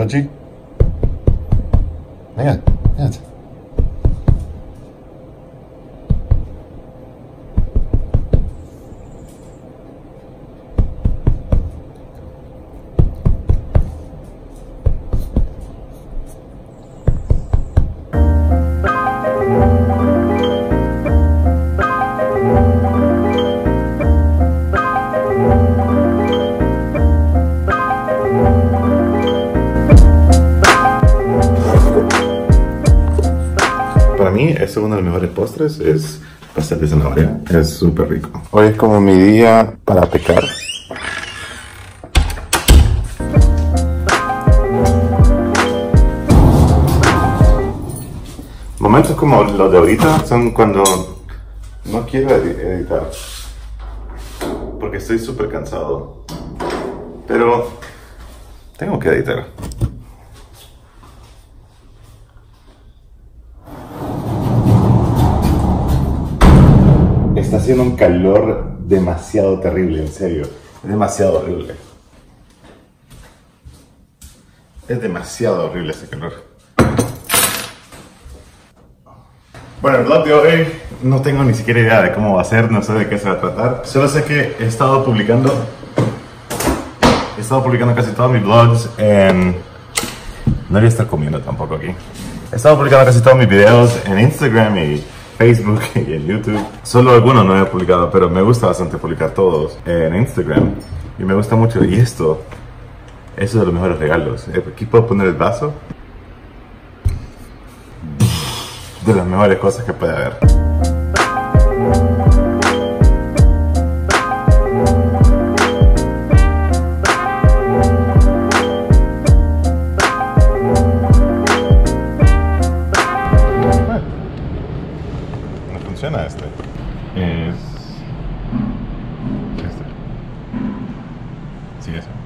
Archie. Venga, venga. Para mí, es uno de los mejores postres, es pastel de zanahoria, es súper rico. Hoy es como mi día para pecar. Momentos como los de ahorita son cuando no quiero editar, porque estoy súper cansado, pero tengo que editar. Está haciendo un calor demasiado terrible, en serio. Es demasiado horrible. Es demasiado horrible ese calor. Bueno, el blog de hoy no tengo ni siquiera idea de cómo va a ser, no sé de qué se va a tratar. Solo sé que he estado publicando casi todos mis blogs en... No voy a estar comiendo tampoco aquí. He estado publicando casi todos mis videos en Instagram y Facebook y en YouTube. Solo algunos no he publicado, pero me gusta bastante publicar todos en Instagram. Y me gusta mucho. Y eso es de los mejores regalos. Aquí puedo poner el vaso. De las mejores cosas que puede haber. No funciona este. Es este. Sí, eso.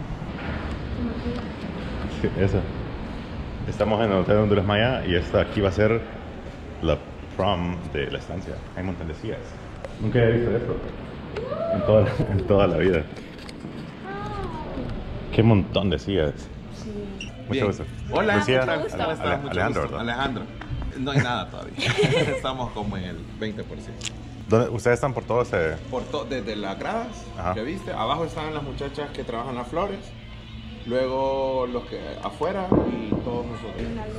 Sí, eso. Estamos en el Hotel Honduras Maya y esta aquí va a ser la prom de la estancia. Hay un montón de sillas. Nunca había visto esto en toda la vida. Qué montón de sillas. Sí. Mucho gusto. Hola, Lucía, mucho gusto. ¿Cómo estás? Mucho Alejandro, gusto. ¿verdad? Alejandro. No hay nada todavía. Estamos como en el 20%. ¿Ustedes están por todo ese...? Desde las gradas Ajá. que viste, abajo están las muchachas que trabajan las flores, luego los que afuera y todos nosotros.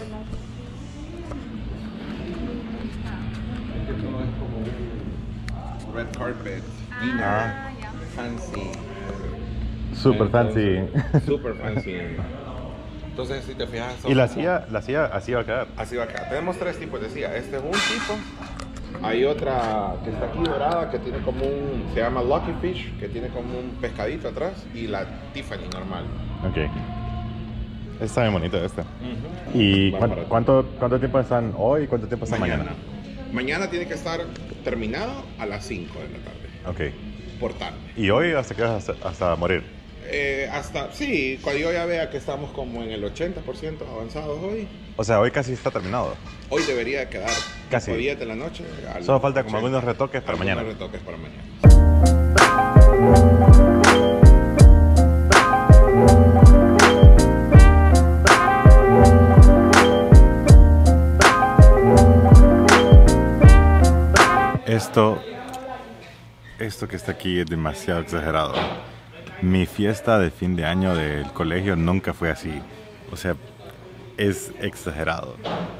Este todo es como un red carpet, dinner, fancy. Super fancy. Super fancy. Entonces, si te fijas... Y la silla así va a quedar. Así va acá. Tenemos tres tipos de silla. Este es un tipo. Hay otra que está aquí dorada que tiene como un... Se llama Lucky Fish, que tiene como un pescadito atrás. Y la Tiffany normal. Ok. Está bien bonito este. ¿Y cuánto tiempo están hoy y cuánto tiempo están mañana? Mañana tiene que estar terminado a las 5 de la tarde. Ok. Por tarde. ¿Y hoy hasta qué hasta morir? Sí, cuando yo ya vea que estamos como en el 80% avanzados hoy. O sea, hoy casi está terminado. Hoy debería quedar Casi. 10 de la noche. Solo falta como algunos retoques para mañana. Retoques para mañana. Esto que está aquí es demasiado exagerado. Mi fiesta de fin de año del colegio nunca fue así. O sea, es exagerado.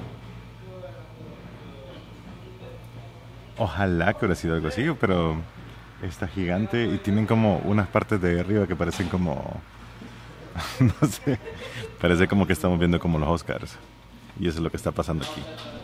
Ojalá que hubiera sido algo así, pero está gigante y tienen como unas partes de arriba que parecen como... no sé, parece como que estamos viendo como los Oscars. Y eso es lo que está pasando aquí.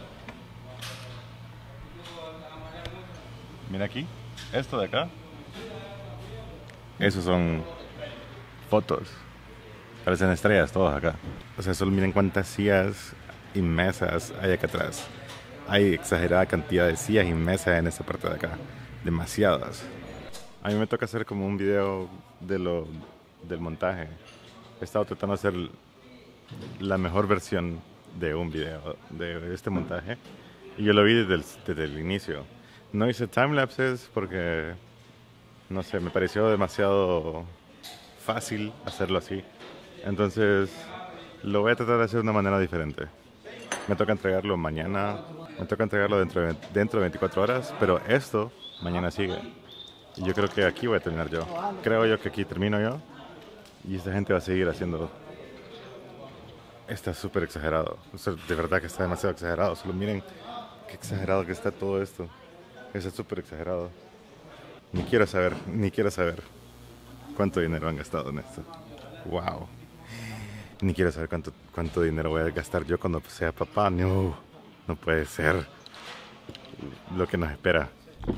Mira aquí, esto de acá. Esos son fotos. Parecen estrellas todos acá. O sea, solo miren cuántas sillas y mesas hay acá atrás. Hay exagerada cantidad de sillas y mesas en esta parte de acá. Demasiadas. A mí me toca hacer como un video del montaje. He estado tratando de hacer la mejor versión de un video de este montaje. Y yo lo vi desde el inicio. No hice timelapses porque, no sé, me pareció demasiado fácil hacerlo así. Entonces Lo voy a tratar de hacer de una manera diferente. Me toca entregarlo mañana, me toca entregarlo dentro de 24 horas, pero esto mañana sigue. Y yo creo que aquí voy a terminar yo. Creo yo que aquí termino yo y esta gente va a seguir haciéndolo. Está súper exagerado. O sea, de verdad que está demasiado exagerado. Solo miren qué exagerado que está todo esto. Está súper exagerado. Ni quiero saber cuánto dinero han gastado en esto. Wow. Ni quiero saber cuánto dinero voy a gastar yo cuando sea papá. No, no puede ser lo que nos espera.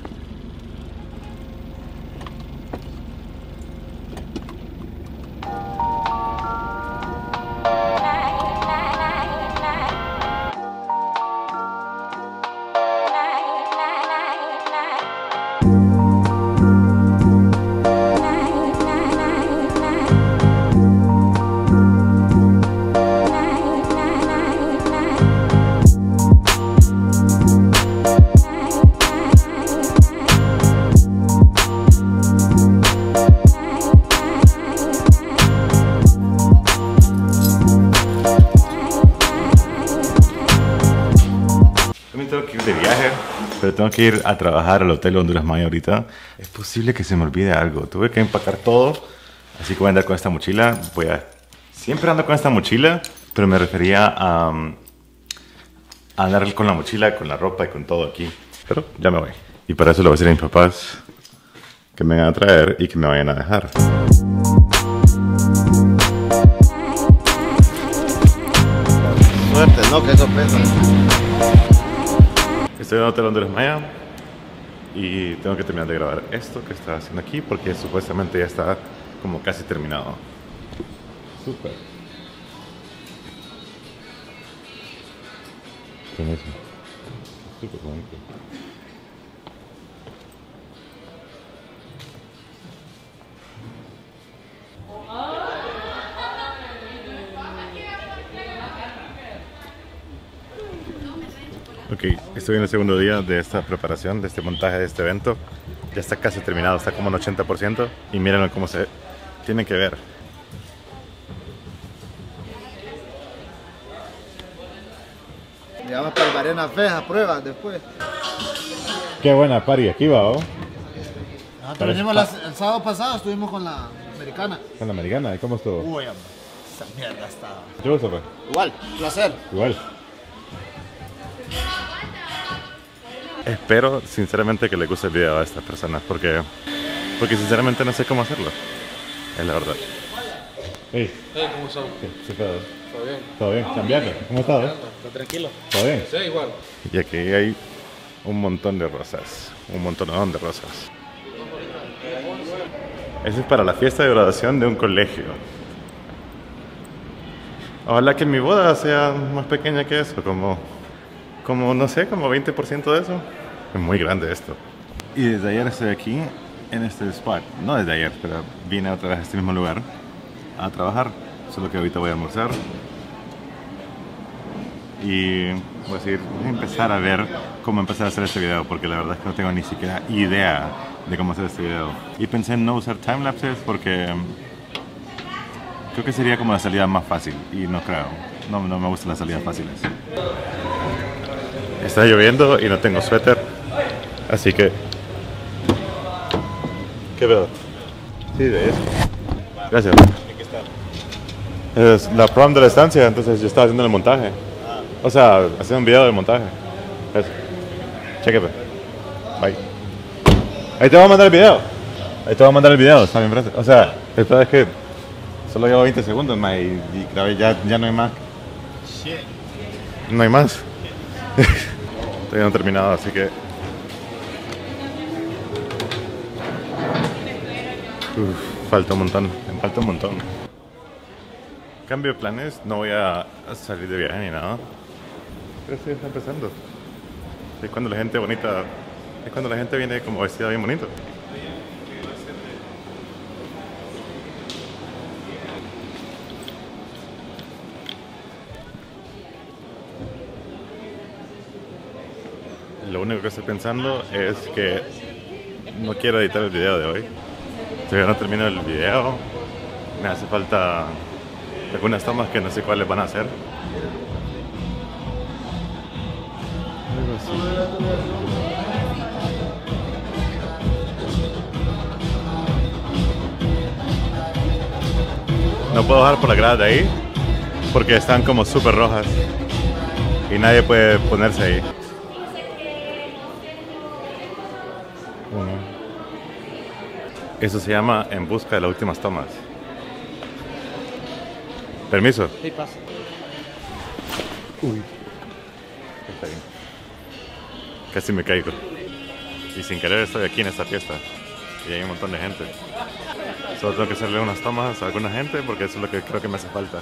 Tengo que ir de viaje, pero tengo que ir a trabajar al Hotel Honduras Maya ahorita. Es posible que se me olvide algo. Tuve que empacar todo, así que voy a andar con esta mochila. Siempre ando con esta mochila, pero me refería a andar con la mochila, con la ropa y con todo aquí. Pero ya me voy. Y para eso le voy a decir a mis papás que me vengan a traer y que me vayan a dejar. Suerte, ¿no? Qué sorpresa. Estoy en el Hotel Honduras Maya y tengo que terminar de grabar esto que estaba haciendo aquí porque supuestamente ya está como casi terminado. Súper. Buenísimo. Súper bonito. Ok, estoy en el segundo día de esta preparación, de este montaje de este evento. Ya está casi terminado, está como en 80% y miren cómo se tiene que ver. Ya vamos para Arena Feja, pruebas después. Qué buena party aquí va, ¿oh? Nosotros vinimos el sábado pasado, estuvimos con la americana. Con la americana, ¿y cómo estuvo? Uy, hombre, esa mierda estaba. ¿Qué gusto, pues? Igual, placer. Igual. Espero sinceramente que les guste el video a estas personas porque sinceramente no sé cómo hacerlo. Es la verdad. Hey, ¿Cómo estás? ¿qué pedo? ¿Todo bien? ¿Todo bien? ¿Cambiaste? ¿Cómo estás? ¿Está tranquilo? ¿Todo bien? Sí, igual. Y aquí hay un montón de rosas. Un montón de rosas. Eso es para la fiesta de graduación de un colegio. Ojalá que mi boda sea más pequeña que eso, como no sé, como 20% de eso. Es muy grande esto. Y desde ayer estoy aquí en este spot. No desde ayer, pero vine otra vez a este mismo lugar a trabajar. Solo que ahorita voy a almorzar. Y voy a empezar a ver cómo empezar a hacer este video, porque la verdad es que no tengo ni siquiera idea de cómo hacer este video. Y pensé en no usar timelapses porque creo que sería como la salida más fácil y no creo. No me gustan las salidas fáciles. Está lloviendo y no tengo suéter, así que... ¿Qué veo? Sí, de eso. Gracias. Es la prom de la estancia, entonces yo estaba haciendo el montaje. O sea, haciendo un video del montaje. Eso. Chequete. Bye. Ahí te voy a mandar el video. Está bien, gracias. O sea, el problema es que solo llevo 20 segundos más y ya no hay más. No hay más. Todavía no he terminado, así que... falta un montón. Me falta un montón. Cambio de planes, no voy a salir de viaje ni nada. Pero sí, está empezando. Es cuando la gente bonita... Es cuando la gente viene como vestida bien bonito. Lo único que estoy pensando es que no quiero editar el video de hoy. Todavía no termino el video. Me hace falta algunas tomas que no sé cuáles van a hacer. Algo así. No puedo bajar por la grada de ahí porque están como súper rojas y nadie puede ponerse ahí. Eso se llama En busca de las últimas tomas. Permiso. Sí, pasa. Uy. Está bien. Casi me caigo. Y sin querer estoy aquí en esta fiesta. Y hay un montón de gente. Solo tengo que hacerle unas tomas a alguna gente porque eso es lo que creo que me hace falta.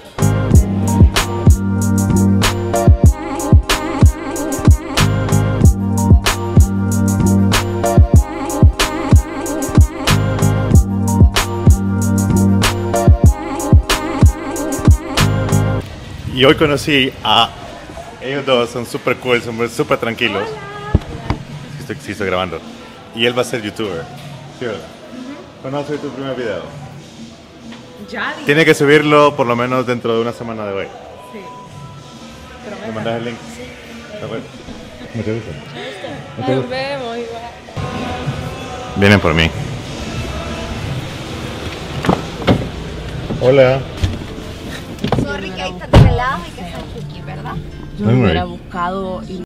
Y hoy conocí a ellos dos, son súper cool, son súper tranquilos. Sí, estoy grabando. Y él va a ser youtuber. ¿Sí, verdad? ¿Cuándo va a ser tu primer video? Ya dije. Tiene que subirlo por lo menos dentro de una semana de hoy. Sí. ¿Me mandas el link? Sí. ¿No te gusta? Nos vemos igual. Vienen por mí. Hola. Sorry que ahí está pelado y que está Chucky, ¿verdad? Yo hubiera buscado y